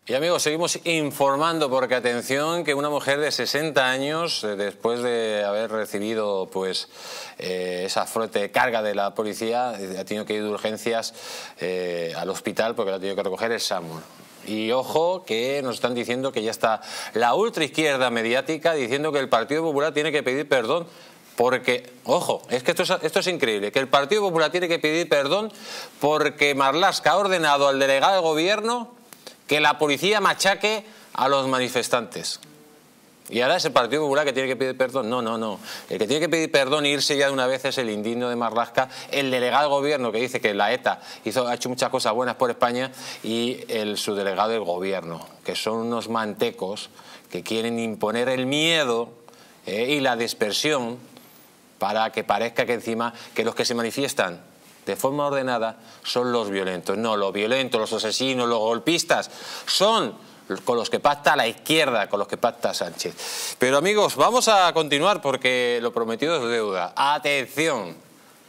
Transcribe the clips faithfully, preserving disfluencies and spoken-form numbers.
Y amigos, seguimos informando porque, atención, que una mujer de sesenta años, eh, después de haber recibido pues eh, esa fuerte carga de la policía, eh, ha tenido que ir de urgencias eh, al hospital porque la ha tenido que recoger el SAMUR. Y ojo, que nos están diciendo que ya está la ultraizquierda mediática diciendo que el Partido Popular tiene que pedir perdón. Porque, ojo, es que esto es, esto es increíble, que el Partido Popular tiene que pedir perdón porque Marlaska ha ordenado al delegado del gobierno que la policía machaque a los manifestantes. Y ahora es el Partido Popular que tiene que pedir perdón. No, no, no. El que tiene que pedir perdón e irse ya de una vez es el indigno de Marlaska, el delegado del gobierno que dice que la ETA hizo, ha hecho muchas cosas buenas por España, y el subdelegado del gobierno, que son unos mantecos que quieren imponer el miedo eh, y la dispersión para que parezca que encima que los que se manifiestan de forma ordenada son los violentos. No, los violentos, los asesinos, los golpistas son con los que pacta la izquierda, con los que pacta Sánchez. Pero amigos, vamos a continuar porque lo prometido es deuda. Atención,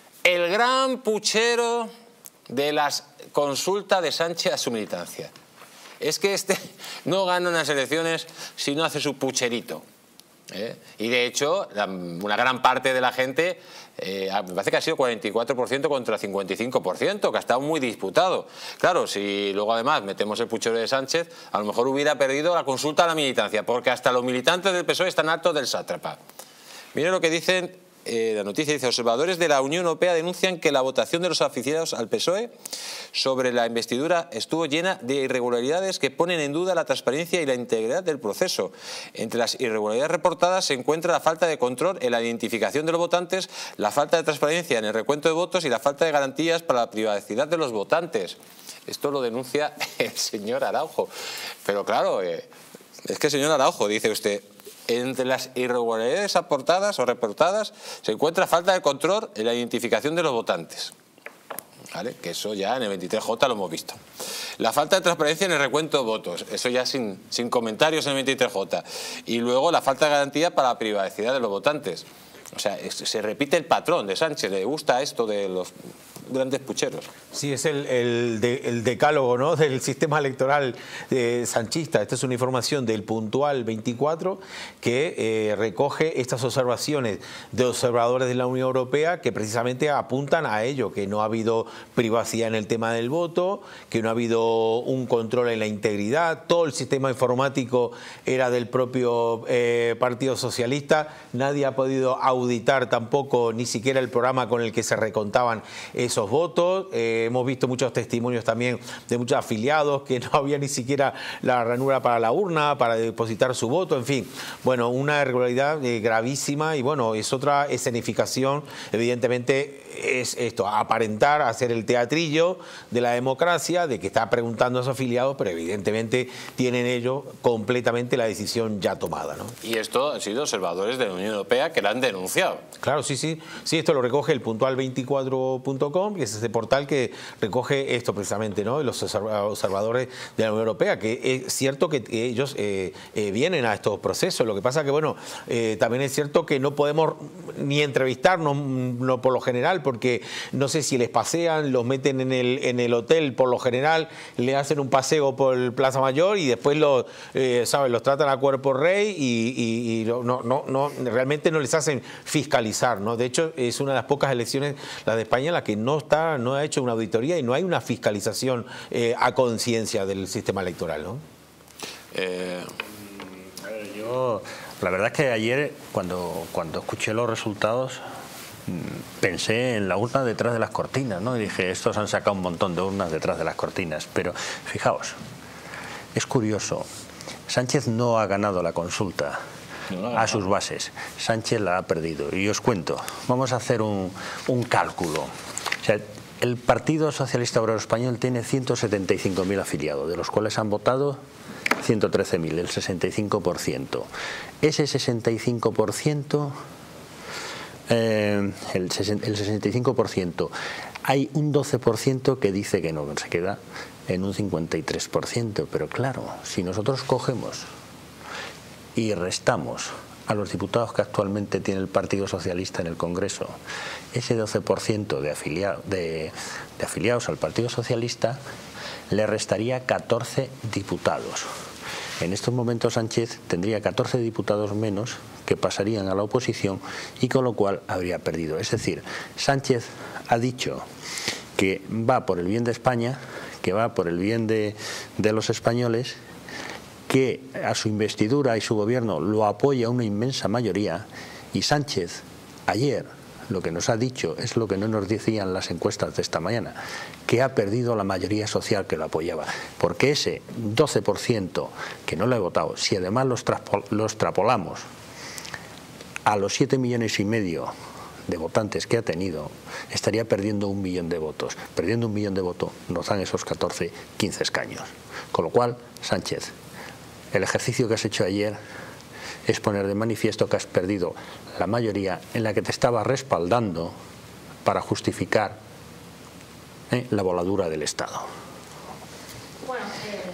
el gran puchero de las consultas de Sánchez a su militancia. Es que este no gana unas elecciones si no hace su pucherito. ¿Eh? Y de hecho, la, una gran parte de la gente, eh, me parece que ha sido cuarenta y cuatro por ciento contra cincuenta y cinco por ciento, que ha estado muy disputado. Claro, si luego además metemos el puchero de Sánchez, a lo mejor hubiera perdido la consulta a la militancia, porque hasta los militantes del P S O E están hartos del sátrapa. Miren lo que dicen, eh, la noticia dice: observadores de la Unión Europea denuncian que la votación de los aficionados al P S O E sobre la investidura estuvo llena de irregularidades que ponen en duda la transparencia y la integridad del proceso. Entre las irregularidades reportadas se encuentra la falta de control en la identificación de los votantes, la falta de transparencia en el recuento de votos y la falta de garantías para la privacidad de los votantes. Esto lo denuncia el señor Araujo. Pero claro, eh, es que, señor Araujo, dice usted, entre las irregularidades aportadas o reportadas se encuentra falta de control en la identificación de los votantes. ¿Vale? Que eso ya en el veintitrés J lo hemos visto. La falta de transparencia en el recuento de votos, eso ya sin, sin comentarios en el veintitrés J. Y luego la falta de garantía para la privacidad de los votantes. O sea, es, se repite el patrón de Sánchez, le gusta esto de los grandes pucheros. Sí, es el, el, de, el decálogo, ¿no?, del sistema electoral eh, sanchista. Esta es una información del Puntual veinticuatro que eh, recoge estas observaciones de observadores de la Unión Europea que precisamente apuntan a ello, que no ha habido privacidad en el tema del voto, que no ha habido un control en la integridad, todo el sistema informático era del propio eh, Partido Socialista, nadie ha podido auditar tampoco ni siquiera el programa con el que se recontaban esos votos. Eh, hemos visto muchos testimonios también de muchos afiliados que no había ni siquiera la ranura para la urna, para depositar su voto, en fin. Bueno, una irregularidad eh, gravísima y bueno, es otra escenificación, evidentemente es esto, aparentar, hacer el teatrillo de la democracia, de que está preguntando a sus afiliados, pero evidentemente tienen ellos completamente la decisión ya tomada, ¿no? Y esto han sido observadores de la Unión Europea que la han denunciado. Claro, sí, sí. Sí, esto lo recoge el puntual veinticuatro punto com, que es ese portal que recoge esto precisamente, ¿no?, los observadores de la Unión Europea, que es cierto que ellos eh, eh, vienen a estos procesos. Lo que pasa que, bueno, eh, también es cierto que no podemos ni entrevistarnos no, por lo general, porque no sé si les pasean, los meten en el, en el hotel por lo general, le hacen un paseo por el Plaza Mayor y después los, eh, ¿sabes?, los tratan a cuerpo rey y, y, y no, no, no, realmente no les hacen fiscalizar, ¿no? De hecho, es una de las pocas elecciones, la de España, en la que no está, no ha hecho una auditoría y no hay una fiscalización eh, a conciencia del sistema electoral, ¿no? Eh... A ver, yo, la verdad es que ayer, cuando, cuando escuché los resultados, pensé en la urna detrás de las cortinas, ¿no? Y dije, estos han sacado un montón de urnas detrás de las cortinas. Pero fijaos, es curioso, Sánchez no ha ganado la consulta a sus bases, Sánchez la ha perdido. Y os cuento, vamos a hacer un, un cálculo. O sea, el Partido Socialista Obrero Español tiene ciento setenta y cinco mil afiliados, de los cuales han votado ciento trece mil, el sesenta y cinco por ciento. Ese sesenta y cinco por ciento... Eh, el, el sesenta y cinco por ciento, hay un doce por ciento que dice que no, se queda en un cincuenta y tres por ciento, pero claro, si nosotros cogemos y restamos a los diputados que actualmente tiene el Partido Socialista en el Congreso, ese doce por ciento de, afilia de, de afiliados al Partido Socialista, le restaría catorce diputados. En estos momentos Sánchez tendría catorce diputados menos que pasarían a la oposición y con lo cual habría perdido. Es decir, Sánchez ha dicho que va por el bien de España, que va por el bien de, de los españoles, que a su investidura y su gobierno lo apoya una inmensa mayoría, y Sánchez ayer lo que nos ha dicho es lo que no nos decían las encuestas de esta mañana, que ha perdido la mayoría social que lo apoyaba, porque ese doce por ciento que no lo ha votado, si además los, los extrapolamos a los siete millones y medio de votantes que ha tenido, estaría perdiendo un millón de votos. Perdiendo un millón de votos nos dan esos catorce, quince escaños. Con lo cual, Sánchez, el ejercicio que has hecho ayer es poner de manifiesto que has perdido la mayoría en la que te estaba respaldando para justificar ¿eh? la voladura del Estado. Bueno, eh,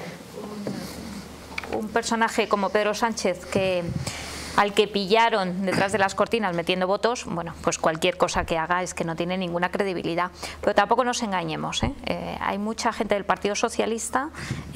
un, un personaje como Pedro Sánchez que al que pillaron detrás de las cortinas metiendo votos, bueno, pues cualquier cosa que haga es que no tiene ninguna credibilidad. Pero tampoco nos engañemos, ¿eh? Eh, hay mucha gente del Partido Socialista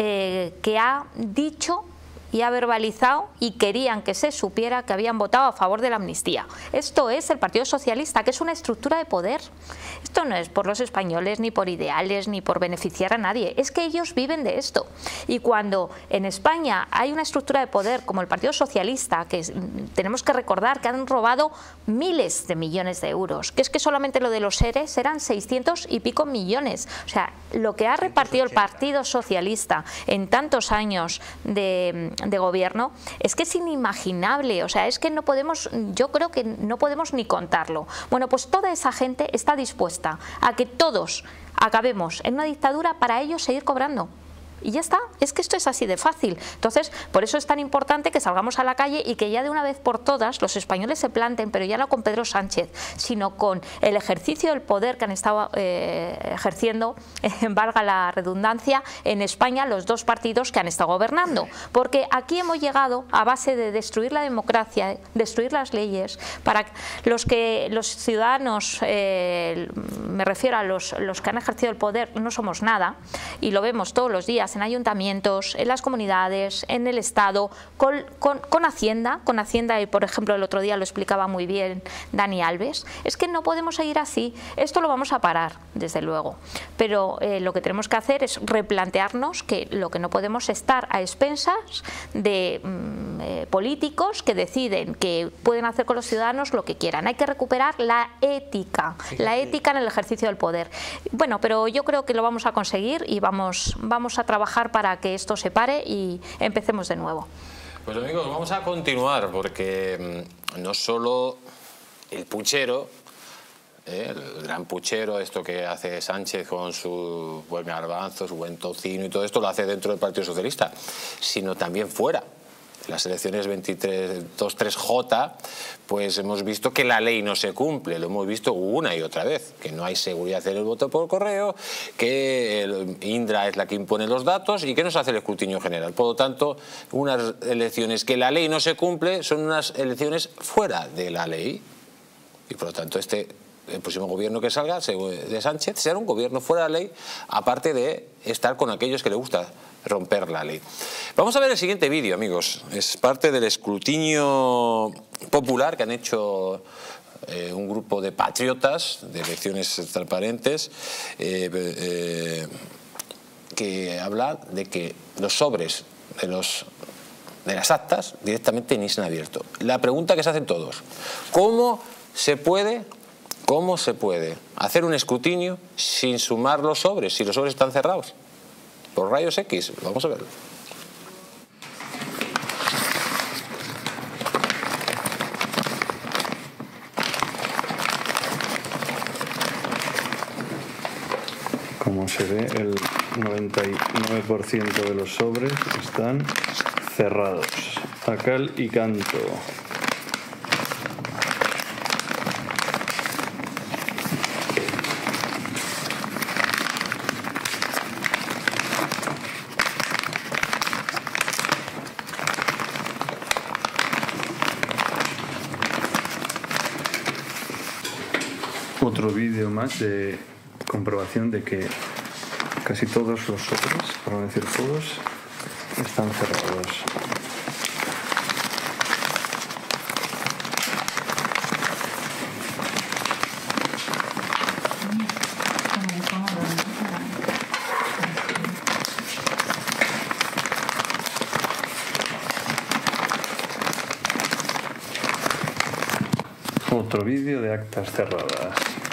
eh, que ha dicho y ha verbalizado y querían que se supiera que habían votado a favor de la amnistía. Esto es el Partido Socialista, que es una estructura de poder. Esto no es por los españoles, ni por ideales, ni por beneficiar a nadie. Es que ellos viven de esto. Y cuando en España hay una estructura de poder como el Partido Socialista, que tenemos que recordar que han robado miles de millones de euros, que es que solamente lo de los seres eran seiscientos y pico millones. O sea, lo que ha repartido el Partido Socialista en tantos años de de gobierno es que es inimaginable, o sea, es que no podemos, yo creo que no podemos ni contarlo. Bueno, pues toda esa gente está dispuesta a que todos acabemos en una dictadura para ellos seguir cobrando. Y ya está, es que esto es así de fácil. Entonces, por eso es tan importante que salgamos a la calle y que ya de una vez por todas los españoles se planten, pero ya no con Pedro Sánchez, sino con el ejercicio del poder que han estado eh, ejerciendo, eh, valga la redundancia, en España los dos partidos que han estado gobernando. Porque aquí hemos llegado a base de destruir la democracia, destruir las leyes, para los que los ciudadanos, eh, me refiero a los, los que han ejercido el poder, no somos nada, y lo vemos todos los días en ayuntamientos, en las comunidades, en el Estado, con, con, con Hacienda, con Hacienda, y por ejemplo el otro día lo explicaba muy bien Dani Alves. Es que no podemos seguir así, esto lo vamos a parar, desde luego, pero eh, lo que tenemos que hacer es replantearnos que lo que no podemos es estar a expensas de mm, eh, políticos que deciden que pueden hacer con los ciudadanos lo que quieran. Hay que recuperar la ética, la ética en el ejercicio del poder. Bueno, pero yo creo que lo vamos a conseguir y vamos, vamos a trabajar para que esto se pare y empecemos de nuevo. Pues amigos, vamos a continuar porque no solo el puchero, eh, el gran puchero, esto que hace Sánchez con su buen garbanzo, su buen tocino y todo esto lo hace dentro del Partido Socialista, sino también fuera. Las elecciones veintitrés tres J, pues hemos visto que la ley no se cumple, lo hemos visto una y otra vez, que no hay seguridad en el voto por correo, que el Indra es la que impone los datos y que no se hace el escrutinio general. Por lo tanto, unas elecciones que la ley no se cumple son unas elecciones fuera de la ley y por lo tanto este el próximo gobierno que salga de Sánchez será un gobierno fuera de la ley, aparte de estar con aquellos que le gusta romper la ley. Vamos a ver el siguiente vídeo, amigos. Es parte del escrutinio popular que han hecho eh, un grupo de patriotas de elecciones transparentes eh, eh, que habla de que los sobres de, los, de las actas directamente ni se han abierto. La pregunta que se hacen todos, ¿cómo se puede... ¿Cómo se puede hacer un escrutinio sin sumar los sobres, si los sobres están cerrados? Por rayos X, vamos a verlo. Como se ve, el noventa y nueve por ciento de los sobres están cerrados, a cal y canto. Otro vídeo más de comprobación de que casi todos los sobres, por no decir todos, están cerrados. Otro vídeo de actas cerradas.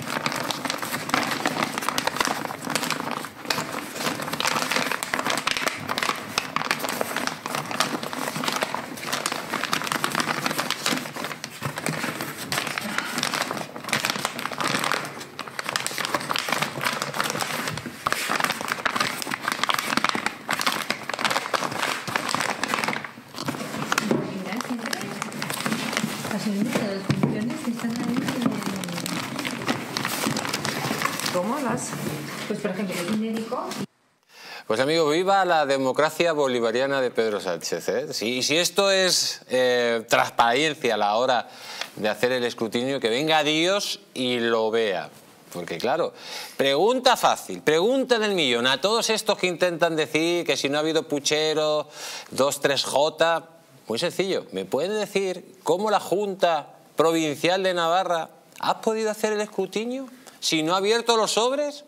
Pues por ejemplo, el médico. Pues amigo, viva la democracia bolivariana de Pedro Sánchez, ¿eh? Si, si esto es eh, transparencia a la hora de hacer el escrutinio, que venga Dios y lo vea. Porque claro, pregunta fácil, pregunta del millón a todos estos que intentan decir que si no ha habido puchero, dos tres J, muy sencillo, ¿me puede decir cómo la Junta Provincial de Navarra ha podido hacer el escrutinio si no ha abierto los sobres?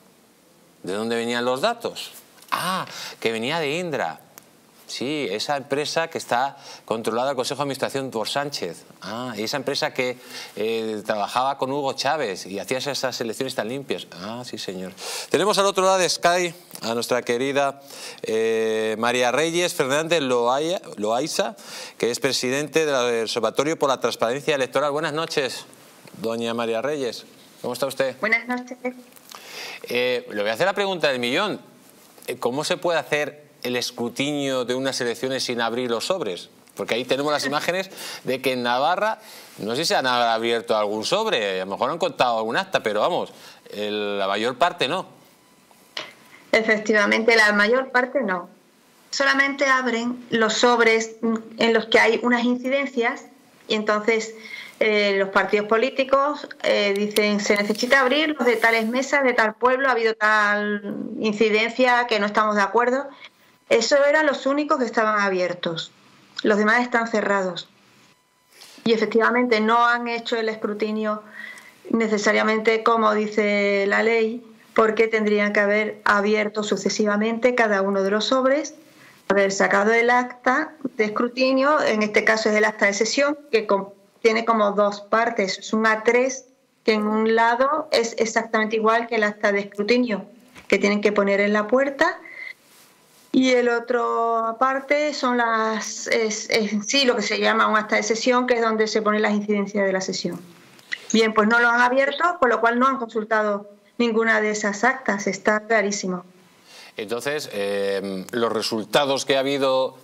¿De dónde venían los datos? Ah, que venía de Indra. Sí, esa empresa que está controlada el Consejo de Administración por Sánchez. Ah, y esa empresa que eh, trabajaba con Hugo Chávez y hacía esas elecciones tan limpias. Ah, sí, señor. Tenemos al otro lado de Sky a nuestra querida eh, María Reyes Fernández Loaya, Loaiza, que es presidente del Observatorio por la Transparencia Electoral. Buenas noches, doña María Reyes. ¿Cómo está usted? Buenas noches. Eh, le voy a hacer la pregunta del millón. ¿Cómo se puede hacer el escrutinio de unas elecciones sin abrir los sobres? Porque ahí tenemos las imágenes de que en Navarra, no sé si se han abierto algún sobre, a lo mejor han contado algún acta, pero vamos, el, la mayor parte no. Efectivamente, la mayor parte no. Solamente abren los sobres en los que hay unas incidencias y entonces eh, los partidos políticos eh, dicen se necesita abrir los de tales mesas, de tal pueblo, ha habido tal incidencia que no estamos de acuerdo. Eso eran los únicos que estaban abiertos. Los demás están cerrados. Y efectivamente no han hecho el escrutinio necesariamente como dice la ley, porque tendrían que haber abierto sucesivamente cada uno de los sobres, haber sacado el acta de escrutinio, en este caso es el acta de sesión, que tiene como dos partes. Es un A tres, que en un lado es exactamente igual que el acta de escrutinio, que tienen que poner en la puerta, y el otro parte son las, es, es, sí, lo que se llama un acta de sesión, que es donde se ponen las incidencias de la sesión. Bien, pues no lo han abierto, con lo cual no han consultado ninguna de esas actas, está clarísimo. Entonces, eh, los resultados que ha habido,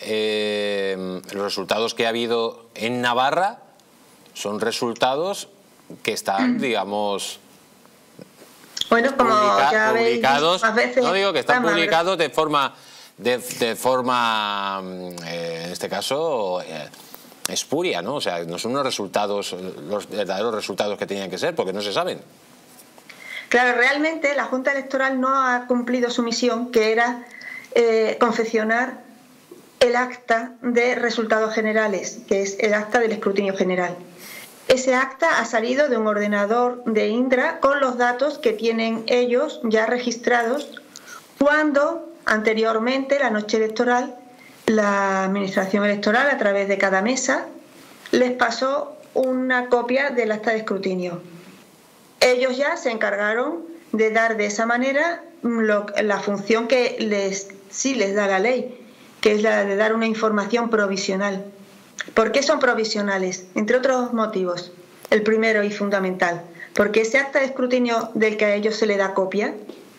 eh, los resultados que ha habido en Navarra son resultados que están, digamos, bueno, como publica ya publicados. Veis, veces, no digo que están vamos, publicados de forma, de, de forma, eh, en este caso, eh, espuria, ¿no? O sea, no son unos resultados, los verdaderos resultados que tenían que ser, porque no se saben. Claro, realmente la Junta Electoral no ha cumplido su misión, que era eh, confeccionar el acta de resultados generales, que es el acta del escrutinio general. Ese acta ha salido de un ordenador de Indra con los datos que tienen ellos ya registrados cuando anteriormente, la noche electoral, la Administración Electoral, a través de cada mesa, les pasó una copia del acta de escrutinio. Ellos ya se encargaron de dar de esa manera lo, la función que les, sí les da la ley, que es la de dar una información provisional. ¿Por qué son provisionales? Entre otros motivos. El primero y fundamental, porque ese acta de escrutinio del que a ellos se le da copia,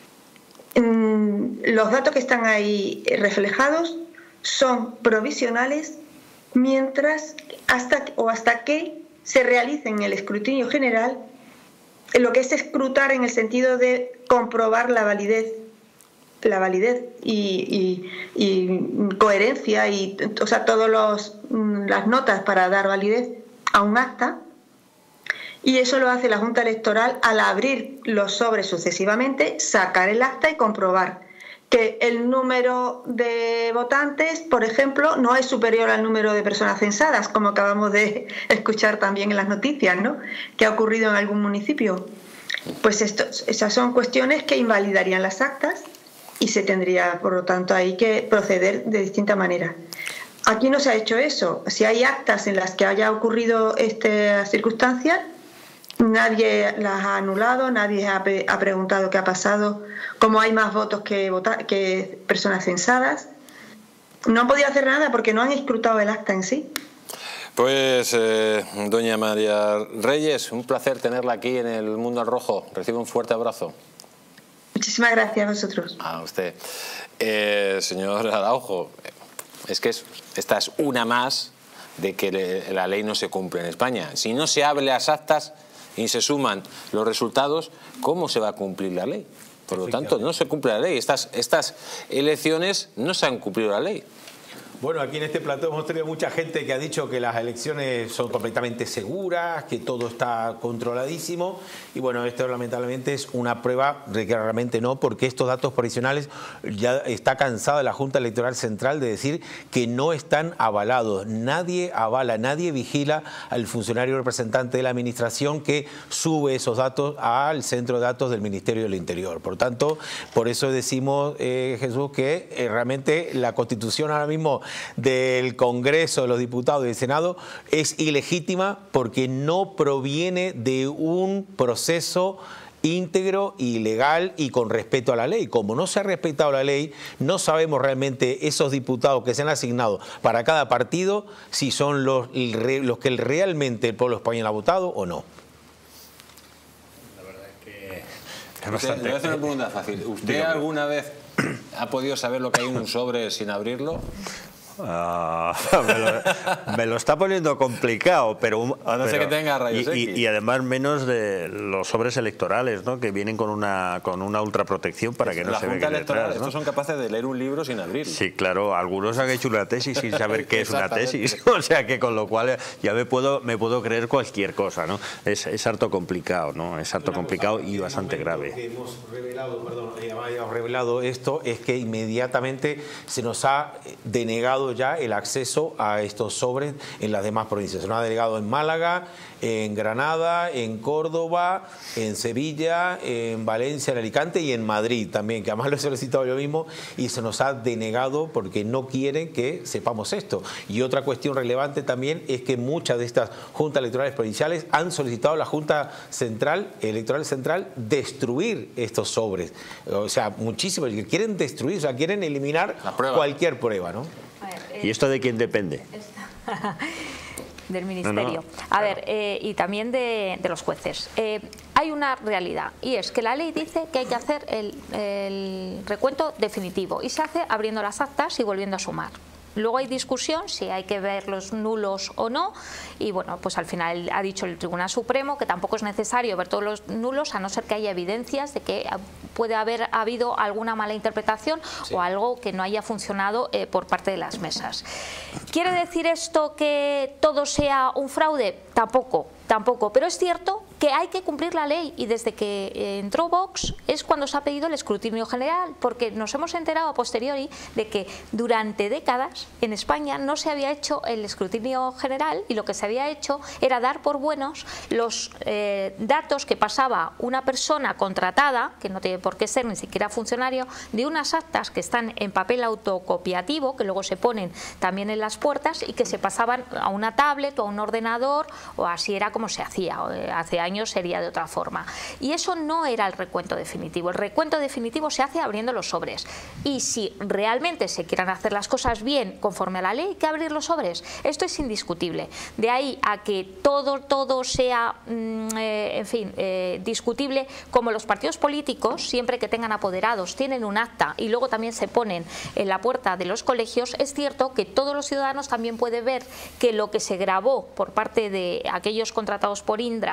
los datos que están ahí reflejados son provisionales mientras hasta o hasta que se realice en el escrutinio general lo que es escrutar en el sentido de comprobar la validez la validez y, y, y coherencia y o sea todos los las notas para dar validez a un acta. Y eso lo hace la Junta Electoral al abrir los sobres sucesivamente, sacar el acta y comprobar que el número de votantes, por ejemplo, no es superior al número de personas censadas, como acabamos de escuchar también en las noticias, ¿no?, que ha ocurrido en algún municipio. Pues esto, esas son cuestiones que invalidarían las actas y se tendría, por lo tanto, ahí que proceder de distinta manera. Aquí no se ha hecho eso. Si hay actas en las que haya ocurrido estas circunstancias, nadie las ha anulado, nadie ha, ha preguntado qué ha pasado, como hay más votos que, vota, que personas censadas. No han podido hacer nada porque no han escrutado el acta en sí. Pues, eh, doña María Reyes, un placer tenerla aquí en el Mundo al Rojo. Recibe un fuerte abrazo. Muchísimas gracias a vosotros. A usted. Eh, señor Araujo, es que es, esta es una más de que le, la ley no se cumple en España. Si no se abren las actas y se suman los resultados, ¿cómo se va a cumplir la ley? Por lo tanto, no se cumple la ley. Estas, estas elecciones no se han cumplido la ley. Bueno, aquí en este plató hemos tenido mucha gente que ha dicho que las elecciones son completamente seguras, que todo está controladísimo, y bueno, esto lamentablemente es una prueba de que realmente no, porque estos datos provisionales ya está cansada la Junta Electoral Central de decir que no están avalados. Nadie avala, nadie vigila al funcionario representante de la administración que sube esos datos al centro de datos del Ministerio del Interior. Por tanto, por eso decimos, eh, Jesús, que eh, realmente la Constitución ahora mismo del Congreso, de los diputados y del Senado es ilegítima porque no proviene de un proceso íntegro y legal y con respeto a la ley. Como no se ha respetado la ley, no sabemos realmente esos diputados que se han asignado para cada partido si son los, los que realmente el pueblo español ha votado o no. La verdad es que... Usted, le voy a hacer una pregunta fácil. ¿Usted Dígame. alguna vez ha podido saber lo que hay en un sobre sin abrirlo? Uh, me, lo, me lo está poniendo complicado, pero, a no pero ser que tenga rayos y, X. Y, y además menos de los sobres electorales, ¿no?, que vienen con una con una ultraprotección para que no la se vea Junta Electoral, detrás, ¿no? Estos son capaces de leer un libro sin abrirlo. Sí, claro, algunos han hecho una tesis sin saber qué es una tesis, o sea que con lo cual ya me puedo me puedo creer cualquier cosa, ¿no? Es, es harto complicado, ¿no? Es harto complicado y bastante grave. Que hemos revelado, perdón, hemos revelado esto es que inmediatamente se nos ha denegado ya el acceso a estos sobres en las demás provincias. Se nos ha delegado en Málaga, en Granada, en Córdoba, en Sevilla, en Valencia, en Alicante y en Madrid también, que además lo he solicitado yo mismo y se nos ha denegado porque no quieren que sepamos esto. Y otra cuestión relevante también es que muchas de estas juntas electorales provinciales han solicitado a la Junta Central, Electoral Central, destruir estos sobres. O sea, muchísimos que quieren destruir, o sea, quieren eliminar prueba. cualquier prueba, ¿no? ¿Y esto de quién depende? Del Ministerio. No, no, a claro. ver, eh, y también de, de los jueces. Eh, hay una realidad y es que la ley dice que hay que hacer el, el recuento definitivo y se hace abriendo las actas y volviendo a sumar. Luego hay discusión si hay que ver los nulos o no y bueno, pues al final ha dicho el Tribunal Supremo que tampoco es necesario ver todos los nulos a no ser que haya evidencias de que puede haber habido alguna mala interpretación sí. o algo que no haya funcionado eh, por parte de las mesas. ¿Quiere decir esto que todo sea un fraude? Tampoco, tampoco, pero es cierto que hay que cumplir la ley y desde que eh, entró Vox es cuando se ha pedido el escrutinio general, porque nos hemos enterado a posteriori de que durante décadas en España no se había hecho el escrutinio general y lo que se había hecho era dar por buenos los eh, datos que pasaba una persona contratada, que no tiene por qué ser ni siquiera funcionario, de unas actas que están en papel autocopiativo, que luego se ponen también en las puertas y que se pasaban a una tablet o a un ordenador, o así era como se hacía hace años. Sería de otra forma. Y eso no era el recuento definitivo. El recuento definitivo se hace abriendo los sobres. Y si realmente se quieran hacer las cosas bien conforme a la ley, hay que abrir los sobres. Esto es indiscutible. De ahí a que todo, todo sea, mmm, eh, en fin, eh, discutible, como los partidos políticos, siempre que tengan apoderados, tienen un acta y luego también se ponen en la puerta de los colegios, es cierto que todos los ciudadanos también pueden ver que lo que se grabó por parte de aquellos contratados por Indra, ¿m?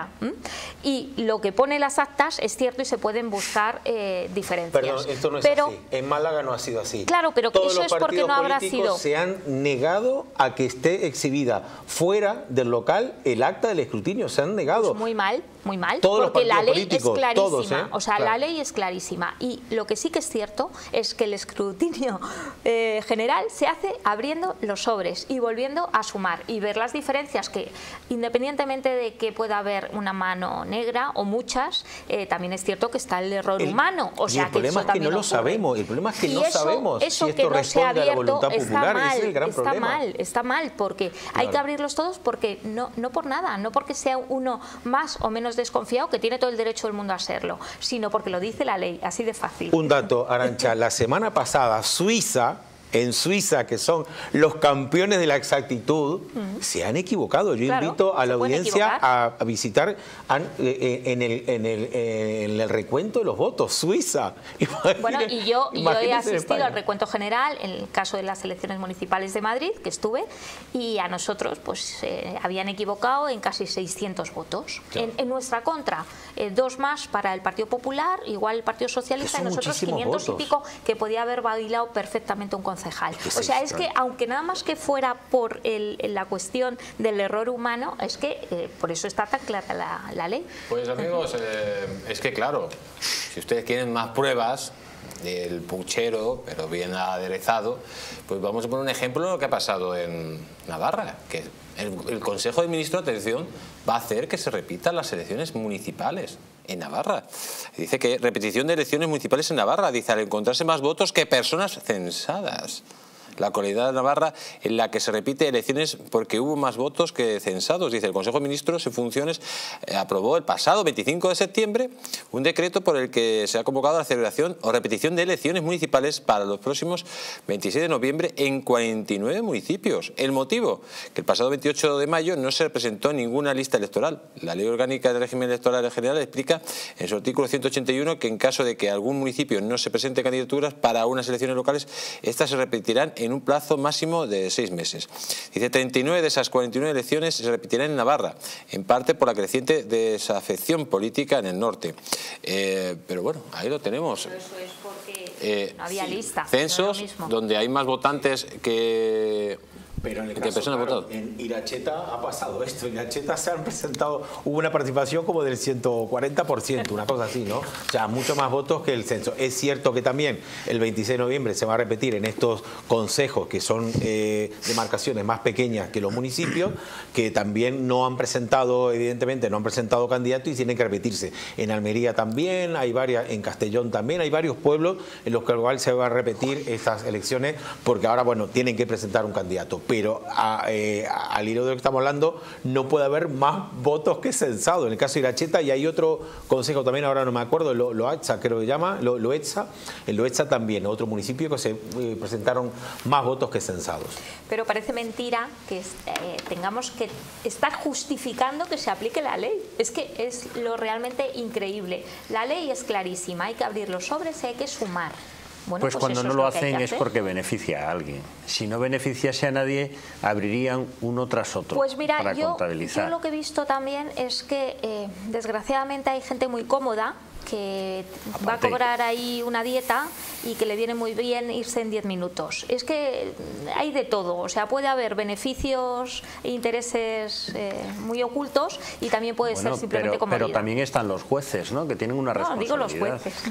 Y lo que pone las actas es cierto y se pueden buscar eh, diferencias. Perdón, esto no es pero, así. En Málaga no ha sido así. Claro, pero Todos eso los es porque no habrá sido. Se han negado a que esté exhibida fuera del local el acta del escrutinio. Se han negado. Pues muy mal, muy mal. Todos porque los la ley políticos, es clarísima. todos, ¿eh? O sea, claro. la ley es clarísima. Y lo que sí que es cierto es que el escrutinio eh, general se hace abriendo los sobres y volviendo a sumar y ver las diferencias que, independientemente de que pueda haber una mano negra o muchas, eh, también es cierto que está el error el, humano. O sea, el problema que eso es que no lo ocurre. sabemos. El problema es que y no eso, sabemos eso si que esto no se ha responde a la abierto voluntad está popular. mal, Ese es el gran está problema. mal, está mal, porque claro. hay que abrirlos todos porque no, no por nada, no porque sea uno más o menos desconfiado, que tiene todo el derecho del mundo a serlo, sino porque lo dice la ley, así de fácil. Un dato, Arantxa, la semana pasada Suiza, en Suiza, que son los campeones de la exactitud, uh-huh. se han equivocado. Yo claro, invito a la audiencia a, a visitar a, eh, en, el, en, el, en el recuento de los votos, Suiza. Imagínense, bueno, y yo, yo he asistido al recuento general en el caso de las elecciones municipales de Madrid, que estuve, y a nosotros pues eh, habían equivocado en casi seiscientos votos. Claro. En, en nuestra contra, eh, dos más para el Partido Popular, igual el Partido Socialista, y nosotros quinientos votos. Y pico, que podía haber bailado perfectamente un concejal. O sea, es que aunque nada más que fuera por el, la cuestión del error humano, es que eh, por eso está tan clara la, la ley. Pues amigos, eh, es que claro, si ustedes quieren más pruebas del puchero, pero bien aderezado, pues vamos a poner un ejemplo de lo que ha pasado en Navarra, que el, el Consejo de Ministros, atención, va a hacer que se repitan las elecciones municipales en Navarra. Dice que repetición de elecciones municipales en Navarra, dice, al encontrarse más votos que personas censadas. La comunidad de Navarra en la que se repite elecciones porque hubo más votos que censados. Dice, el Consejo de Ministros en funciones eh, aprobó el pasado veinticinco de septiembre un decreto por el que se ha convocado la celebración o repetición de elecciones municipales para los próximos veintiséis de noviembre en cuarenta y nueve municipios. El motivo, que el pasado veintiocho de mayo no se presentó ninguna lista electoral. La Ley Orgánica del Régimen Electoral General explica en su artículo ciento ochenta y uno que en caso de que algún municipio no se presente candidaturas para unas elecciones locales, estas se repetirán en en un plazo máximo de seis meses. Dice, treinta y nueve de esas cuarenta y nueve elecciones se repetirán en Navarra, en parte por la creciente desafección política en el norte. Eh, pero bueno, ahí lo tenemos. Pero eso es porque eh, no había lista. Censos no donde hay más votantes que... Pero en el ¿Qué caso, personas claro, votaron? en Iracheta ha pasado esto. En Iracheta se han presentado, hubo una participación como del ciento cuarenta por ciento, una cosa así, ¿no? O sea, mucho más votos que el censo. Es cierto que también el veintiséis de noviembre se va a repetir en estos consejos, que son eh, demarcaciones más pequeñas que los municipios, que también no han presentado, evidentemente, no han presentado candidatos y tienen que repetirse. En Almería también, hay varias, en Castellón también, hay varios pueblos en los que igual se van a repetir estas elecciones, porque ahora, bueno, tienen que presentar un candidato. Pero a, eh, al hilo de lo que estamos hablando, no puede haber más votos que censados. En el caso de Iracheta, y hay otro consejo también, ahora no me acuerdo, lo, Loatza creo que llama, lo, Loetza, en Loetza también, otro municipio que se eh, presentaron más votos que censados. Pero parece mentira que eh, tengamos que estar justificando que se aplique la ley. Es que es lo realmente increíble. La ley es clarísima, hay que abrir los sobres y hay que sumar. Bueno, pues, pues cuando no es lo, lo hacen es porque beneficia a alguien. Si no beneficiase a nadie, abrirían uno tras otro pues mira, para yo, contabilizar. Yo lo que he visto también es que eh, desgraciadamente hay gente muy cómoda que Aparte. va a cobrar ahí una dieta y que le viene muy bien irse en diez minutos. Es que hay de todo, o sea, puede haber beneficios e intereses eh, muy ocultos y también puede bueno, ser simplemente pero, comodidad. pero también están los jueces, ¿no?, que tienen una no, responsabilidad. digo los jueces.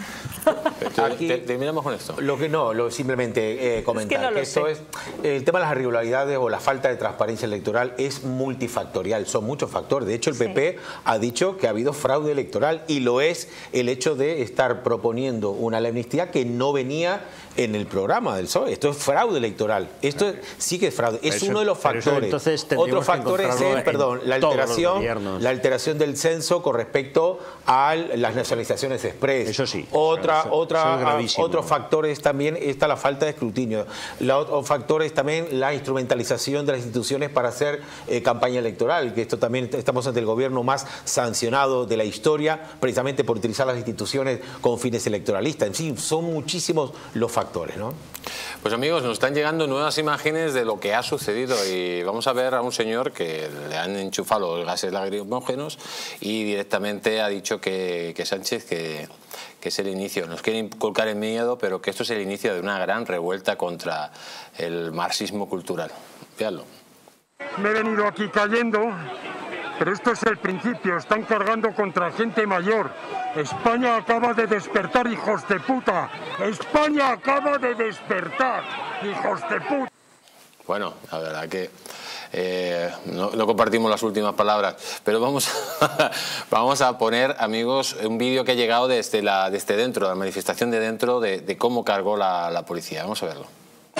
Aquí terminamos con esto. Lo que no, lo simplemente eh, comentar es que, no que lo esto sé. es el tema de las irregularidades o la falta de transparencia electoral es multifactorial, son muchos factores. De hecho, el sí. P P ha dicho que ha habido fraude electoral y lo es el hecho de estar proponiendo una ley de amnistía que no venía en el programa del P S O E. Esto es fraude electoral. Esto es, sí que es fraude. Es eso, uno de los factores. Otro factor es el, perdón, la alteración, la alteración del censo con respecto a las nacionalizaciones express. Eso sí. Otra, eso, otra, eso es otros factores también está la falta de escrutinio. La, otros factores también la instrumentalización de las instituciones para hacer eh, campaña electoral, que esto también estamos ante el gobierno más sancionado de la historia, precisamente por utilizar las instituciones con fines electoralistas. En fin, son muchísimos muchísimos los factores, ¿no? Pues amigos, nos están llegando nuevas imágenes de lo que ha sucedido y vamos a ver a un señor que le han enchufado los gases lacrimógenos y directamente ha dicho que, que Sánchez que, que es el inicio, nos quiere inculcar el miedo, pero que esto es el inicio de una gran revuelta contra el marxismo cultural. Veanlo. Me he venido aquí cayendo, pero esto es el principio, están cargando contra gente mayor. España acaba de despertar, hijos de puta. España acaba de despertar, hijos de puta. Bueno, la verdad que eh, no, no compartimos las últimas palabras, pero vamos a, vamos a poner, amigos, un vídeo que ha llegado desde, la, desde dentro, la manifestación de dentro, de, de cómo cargó la, la policía. Vamos a verlo.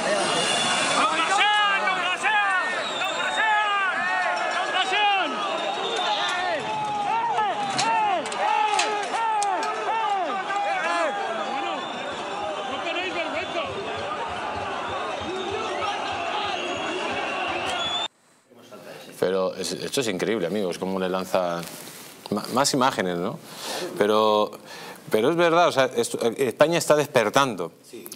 Pero es, esto es increíble, amigos, cómo le lanza más imágenes, ¿no? Pero, pero es verdad, o sea, esto, España está despertando.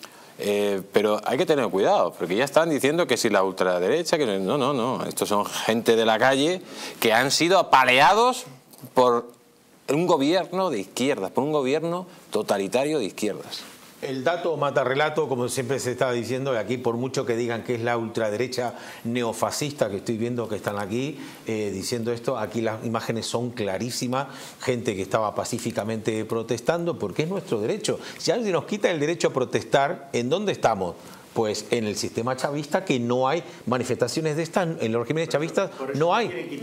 Eh, pero hay que tener cuidado, porque ya están diciendo que si la ultraderecha, que no, no, no, estos son gente de la calle que han sido apaleados por un gobierno de izquierdas, por un gobierno totalitario de izquierdas. El dato mata relato, como siempre se está diciendo, y aquí por mucho que digan que es la ultraderecha neofascista que estoy viendo que están aquí eh, diciendo esto, aquí las imágenes son clarísimas, gente que estaba pacíficamente protestando, porque es nuestro derecho. Si alguien nos quita el derecho a protestar, ¿en dónde estamos? Pues en el sistema chavista, que no hay manifestaciones de estas, en los regímenes chavistas no hay.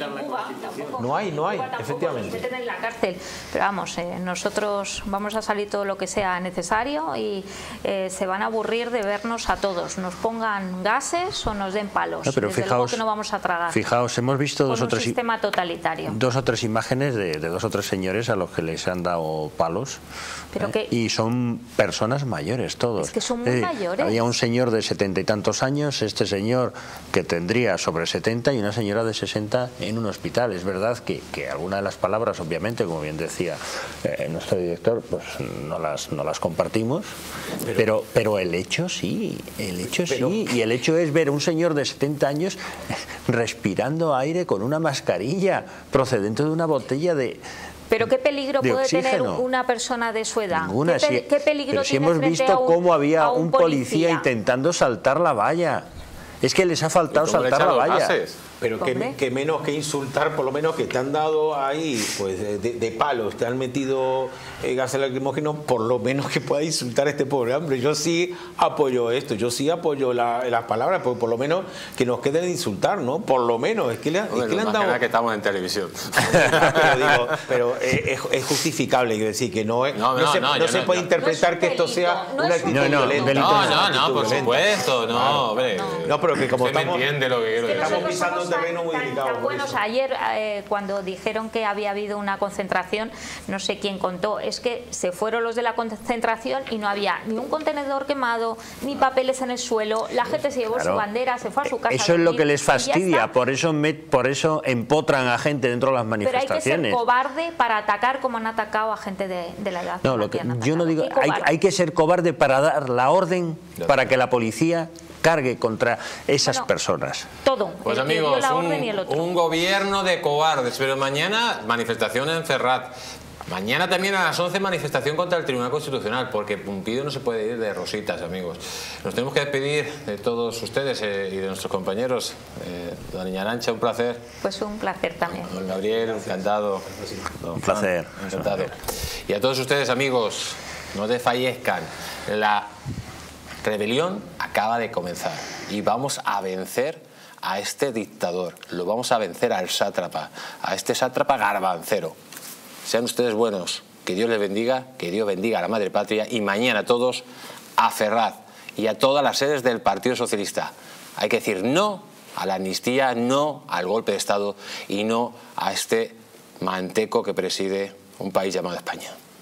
No hay, no hay, efectivamente. Se meten en la cárcel. Pero vamos, eh, nosotros vamos a salir todo lo que sea necesario y eh, se van a aburrir de vernos a todos. Nos pongan gases o nos den palos. No, pero Desde fijaos, luego que no vamos a tragar. Fijaos, hemos visto dos o, tres, sistema totalitario. dos o tres imágenes de, de dos o tres señores a los que les han dado palos. Pero eh, que, y son personas mayores todos. Es que son muy eh, mayores. Había un señor de setenta y tantos años, este señor que tendría sobre setenta y una señora de sesenta en un hospital. Es verdad que, que algunas de las palabras, obviamente, como bien decía eh, nuestro director, pues no las, no las compartimos, pero, pero, pero el hecho sí, el hecho pero, sí, y el hecho es ver a un señor de setenta años respirando aire con una mascarilla procedente de una botella de... Pero qué peligro puede oxígeno. tener una persona de su edad. Ninguna. ¿Qué, pe qué peligro pero si tiene hemos frente visto a un, cómo había un un policía, policía intentando saltar la valla. Es que les ha faltado saltar la valla. Gases? Pero que, que menos que insultar, por lo menos que te han dado ahí pues de, de palos, te han metido eh, gases lacrimógenos, por lo menos que pueda insultar a este pobre hombre. Yo sí apoyo esto, yo sí apoyo la, las palabras, porque por lo menos que nos queden de insultar, ¿no? Por lo menos, es que le, Hombre, es que le han más dado... que nada que estamos en televisión. pero digo, pero es, es justificable, quiero decir, que no, es, no, no, no, se, no, no se no, puede no. interpretar no que esto sea no una es un actitud no, no, violenta. No, no, no, por violenta. supuesto, no, Claro. hombre. No, pero que como Usted me estamos... entiende lo que quiero Que decir. Estamos nosotros pisando somos un terreno muy tan- delicado, tan por buenos. eso. Ayer, eh, cuando dijeron que había habido una concentración, no sé quién contó, es que se fueron los de la concentración y no había ni un contenedor quemado, ni papeles en el suelo, la gente se llevó Claro. su bandera, se fue a su casa. Eso a es lo dormir, que les y ya fastidia, está. por eso, me, por eso empotran a gente dentro de las Pero hay que ser manifestaciones. cobarde para atacar como han atacado a gente de, de la edad. No, a la lo que, han yo no atacado. digo, Qué hay, cobarde. hay que ser cobarde para dar la orden para que la policía cargue contra esas Bueno, personas. Todo. Pues el que dio amigos, la un, orden y el otro. un gobierno de cobardes, pero mañana manifestación en Ferrat. Mañana también a las once manifestación contra el Tribunal Constitucional, porque Pumpido no se puede ir de rositas, amigos. Nos tenemos que despedir de todos ustedes eh, y de nuestros compañeros. Eh, doña Niña Arantxa, un placer. Pues un placer también. Don Gabriel, encantado. Don Un placer. Juan, encantado. Y a todos ustedes, amigos, no desfallezcan. La rebelión acaba de comenzar y vamos a vencer a este dictador. Lo vamos a vencer al sátrapa, a este sátrapa garbancero. Sean ustedes buenos, que Dios les bendiga, que Dios bendiga a la madre patria y mañana todos a Ferrat y a todas las sedes del Partido Socialista. Hay que decir no a la amnistía, no al golpe de Estado y no a este manteco que preside un país llamado España.